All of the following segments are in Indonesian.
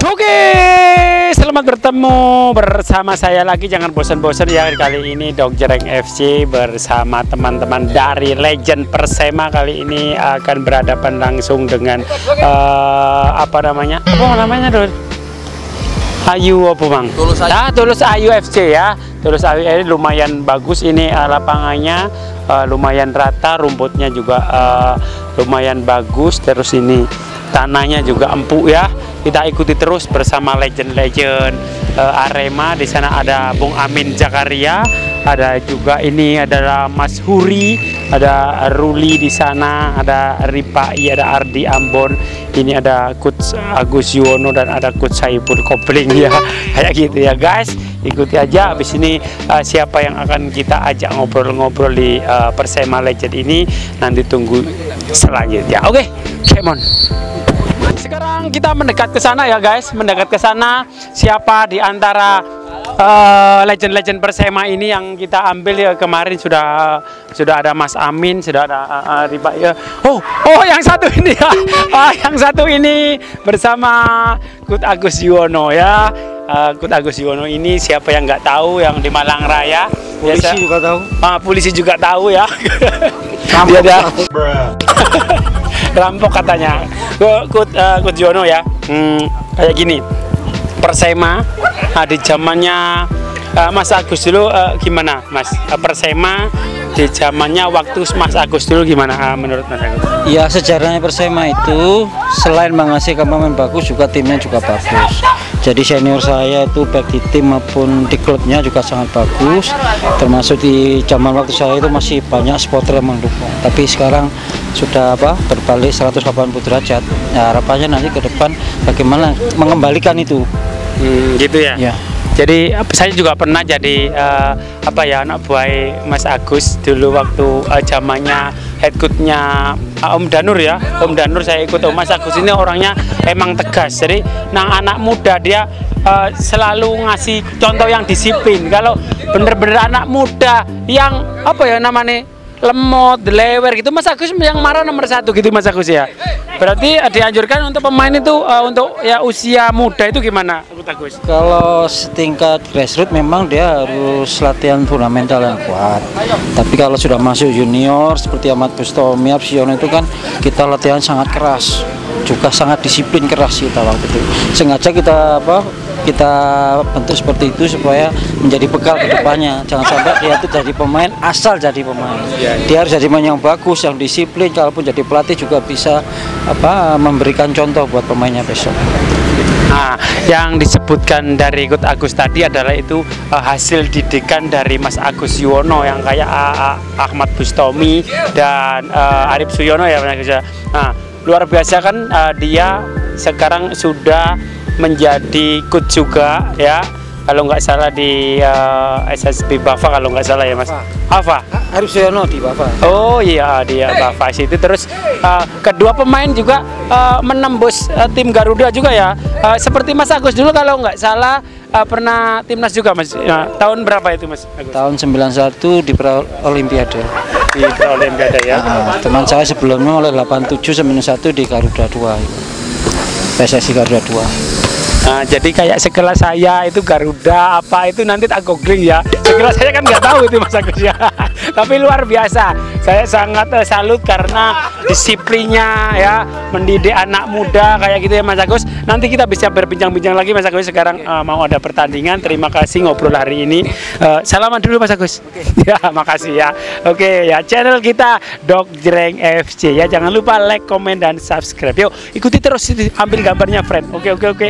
Oke, selamat bertemu bersama saya lagi. Jangan bosan-bosan ya, kali ini Dog Jreng FC bersama teman-teman dari Legend Persema. Kali ini akan berhadapan langsung dengan apa namanya? Apa namanya, Dul? Ayu apa Bang? Tulus Ayu FC ya. Tulus Ayu ini lumayan bagus ini lapangannya, lumayan rata, rumputnya juga lumayan bagus. Terus ini tanahnya juga empuk ya. Kita ikuti terus bersama legend-legend Arema. Di sana ada Bung Amin Zakaria, ada juga ini adalah Mas Huri, ada Ruli di sana, ada Ripai, ada Ardi Ambon, ini ada Coach Agus Yuwono dan ada Coach Saiful Kopling ya. Kayak gitu ya guys. Ikuti aja. Habis ini siapa yang akan kita ajak ngobrol-ngobrol di Persema Legend ini, nanti tunggu selanjutnya. Oke, come on. Sekarang kita mendekat ke sana ya guys, mendekat ke sana. Siapa di antara legend-legend Persema ini yang kita ambil ya kemarin sudah ada Mas Amin, sudah ada Riba ya. Oh yang satu ini ya, yang satu ini bersama Coach Agus Yuwono ya. Coach Agus Yuwono ini siapa yang nggak tahu, yang di Malang Raya. Polisi juga tahu. Polisi juga tahu ya. Dia ada rampok katanya. Coach Yuwono ya. Kayak gini. Persema di zamannya Mas Agus dulu gimana Mas? Persema di zamannya waktu Mas Agus dulu gimana menurut Mas Agus? Ya, sejarahnya Persema itu selain menghasilkan pemain bagus, juga timnya juga bagus. Jadi senior saya itu baik di tim maupun di klubnya juga sangat bagus. Termasuk di zaman waktu saya itu masih banyak supporter yang mendukung. Tapi sekarang sudah berbalik 180 derajat. Ya, harapannya nanti ke depan bagaimana mengembalikan itu. Gitu ya. Ya. Jadi saya juga pernah jadi anak buah Mas Agus dulu waktu zamannya head coach-nya Om Danur ya. Om Danur saya ikut. Mas Agus ini orangnya emang tegas. Jadi anak muda dia selalu ngasih contoh yang disiplin. Kalau bener-bener anak muda yang namanya lemot, lewer gitu, Mas Agus yang marah nomor 1 gitu Mas Agus ya. Berarti dianjurkan untuk pemain itu untuk ya usia muda itu gimana Coach Agus? Kalau setingkat grassroots memang dia harus latihan fundamental yang kuat. Tapi kalau sudah masuk junior seperti Ahmad Bustomi, Absiono itu kan kita latihan sangat keras, juga sangat disiplin keras kita waktu itu. Sengaja kita kita bentuk seperti itu supaya menjadi bekal ke depannya. Jangan sampai dia itu jadi pemain asal jadi pemain. Dia harus jadi pemain yang bagus, yang disiplin. Kalaupun jadi pelatih juga bisa memberikan contoh buat pemainnya besok. Nah, yang disebutkan dari Coach Agus tadi adalah itu hasil didikan dari Mas Agus Yuwono yang kayak Ahmad Bustomi dan Arif Suyono ya Mas Agus. Nah, luar biasa kan dia sekarang sudah menjadi coach juga ya, kalau nggak salah di SSB Bafa kalau nggak salah ya Mas. Apa? Arif Suyono di Bafa. Oh iya, dia Bafa itu. Terus kedua pemain juga menembus tim Garuda juga ya. Seperti Mas Agus dulu kalau nggak salah pernah timnas juga Mas. Tahun berapa itu Mas Agus? Tahun 91 di Olimpiade. Di Olimpiade ya. Teman saya sebelumnya oleh 87-91 di Garuda 2. PSSI Garuda 2. Nah, jadi kayak sekelas saya itu Garuda apa itu nanti tak googling ya. Sekelas saya kan nggak tahu itu Mas Agus ya. Tapi luar biasa. Saya sangat salut karena disiplinnya ya, mendidik anak muda kayak gitu ya Mas Agus. Nanti kita bisa berbincang-bincang lagi Mas Agus. Sekarang mau ada pertandingan. Terima kasih ngobrol hari ini. Salaman dulu Mas Agus. Ya, makasih ya. Oke ya, channel kita Dog Jreng FC ya. Jangan lupa like, komen dan subscribe. Yuk, ikuti terus, ambil gambarnya friend. Oke.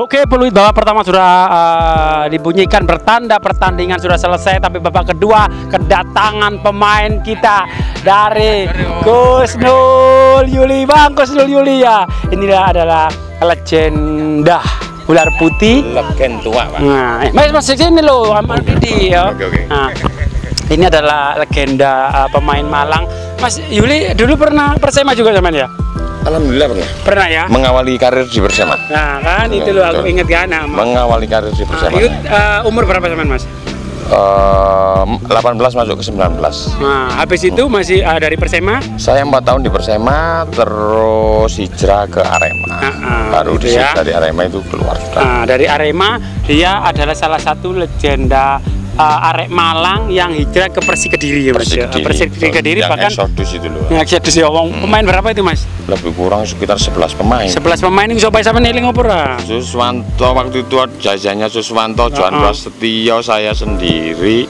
Oke, peluit babak pertama sudah dibunyikan, bertanda pertandingan sudah selesai. Tapi babak kedua kedatangan pemain kita dari Kusnul Yuli, Bang Kusnul Yuli ya. Inilah adalah legenda ular putih. Legenda tua, Pak. Nah, mas sini loh, Amal Didi ya. Oke. Nah, ini adalah legenda pemain Malang. Mas Yuli dulu pernah Persema juga zaman ya? Alhamdulillah pernah. Pernah ya? Mengawali karir di Persema. Nah kan itu loh aku inget kan. Nah, mengawali karir di Persema. itu umur berapa zaman Mas? 18 masuk ke 19. Nah habis itu masih dari Persema? Saya 4 tahun di Persema, terus hijrah ke Arema. Baru gitu ya. dari Arema itu keluar. Nah, dari Arema dia adalah salah satu legenda Arek Malang yang hijrah ke Persik Kediri ya Mas. Persik Kediri yang bahkan eksodus itu loh. Yang eksodus ya pemain berapa itu Mas? Lebih kurang sekitar 11 pemain. 11 pemain ini coba sama neling opera. Suswanto waktu itu jajannya Suswanto, Johan Prasetyo, saya sendiri.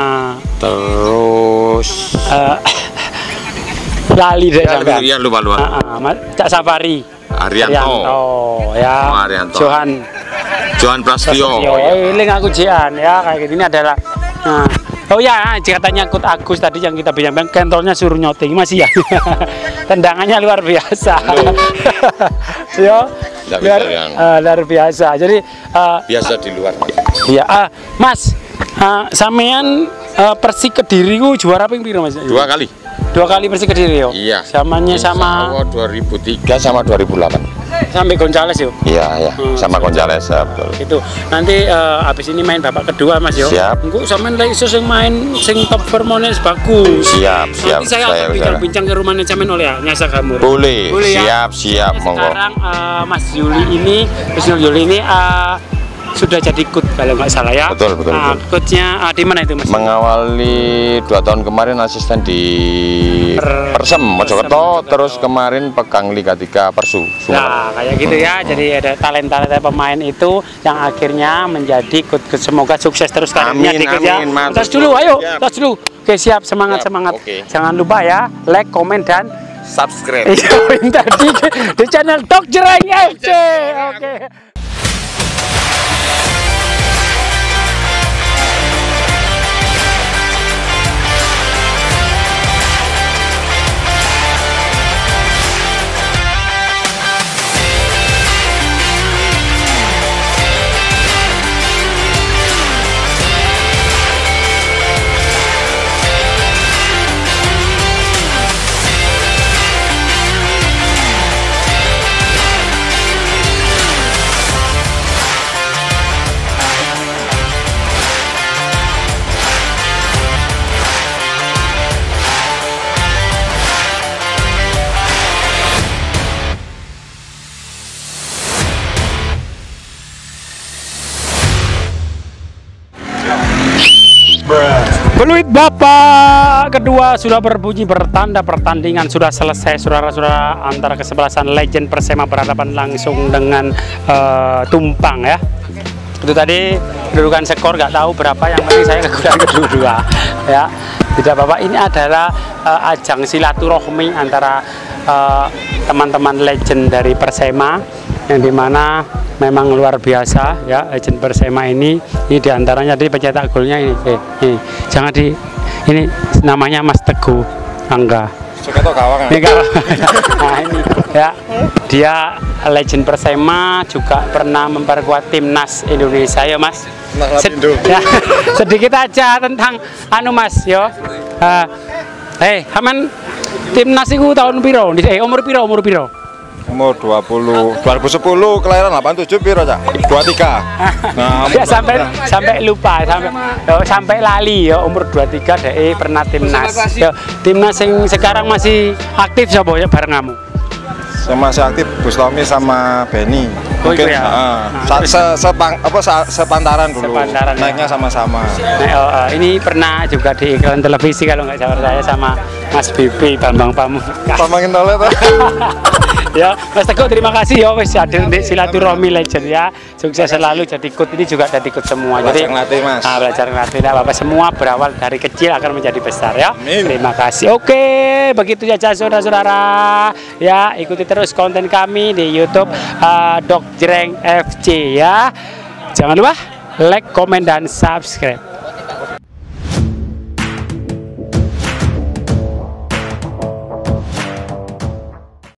Terus lali deh sampean. Iya lupa. Cak Safari. Arianto. Ya. Arianto. Johan Prasetyo. Eling aku Jian ya kayak gini adalah. Oh ya, katanya Kut Agus tadi yang kita bilang kentolnya suruh nyoting masih ya. Tendangannya luar biasa. Yo. Luar biasa. Jadi biasa di luar, Mas. Iya, Mas. Sampean Persik Kediri ku juara ping piro Mas? 2 kali. 2 kali Persik Kediri yo. Iya. Samanya sama 2003 sama 2008. Sampai Gonzales yo. Iya, sama Gonzales betul. Itu nanti habis ini main babak kedua Mas yo. Siap. Engko sampean lagi sing main sing top performance bagus. Siap. Nanti saya akan bincang-bincang ke rumahnya Camen oleh ya, Nyasa Gamur. Boleh ya? Siap, monggo. Sekarang Mas Yuli ini, sudah jadi coach kalau nggak salah ya. Betul. Coachnya di mana itu Mas? Mengawali 2 tahun kemarin asisten di Persem Mojokerto, terus kemarin pegang Liga 3 Persu. Nah kayak gitu ya. Jadi ada talenta pemain itu yang akhirnya menjadi coach. Semoga sukses terus karirnya di kerja. Tos dulu, ayo, tos dulu. Oke siap, semangat. Okay. Jangan lupa ya, like, komen dan subscribe. Tadi di channel Dok Jereng FC. Oke. Peluit babak kedua sudah berbunyi, bertanda pertandingan sudah selesai saudara-saudara, antara kesebelasan legend Persema berhadapan langsung dengan Tumpang ya. Itu tadi kedudukan skor nggak tahu berapa, yang penting saya kedua ya. Tidak apa-apa, ini adalah ajang silaturahmi antara teman-teman legend dari Persema yang dimana memang luar biasa ya legend Persema ini diantaranya tadi pencetak golnya ini jangan ini namanya Mas Teguh Angga. Nah ini ya, dia legend Persema, juga pernah memperkuat timnas Indonesia ya Mas. Ya, sedikit aja tentang Mas yo. Aman timnas itu tahun piro? Umur piro? Umur 2010 kelahiran 87 piro Cak? 23. Nah, ya, sampai lupa sampai lali ya umur 23 deh pernah timnas. Yo, timnas yang sekarang masih aktif coba ya bareng kamu. Saya masih aktif Bustomi sama Benny. Mungkin ya? sepantaran dulu. Naiknya sama-sama. Nah, ini pernah juga di iklan televisi kalau nggak salah saya sama Mas Bibi Bambang Pamungkas. Pamangin tole tuh. Ya, Mas Teguh terima kasih ya wis hadir di Silaturahmi Legend ya. Sukses selalu, jadi ikut ini juga jadi ikut semua. Jadi Belajar ngelatih, Mas. Belajar ngelatih nah, Bapak semua berawal dari kecil akan menjadi besar ya. Amin. Terima kasih. Oke, begitu saja saudara-saudara. Ya, ikuti terus konten kami di YouTube Dok Jreng FC ya. Jangan lupa like, komen dan subscribe.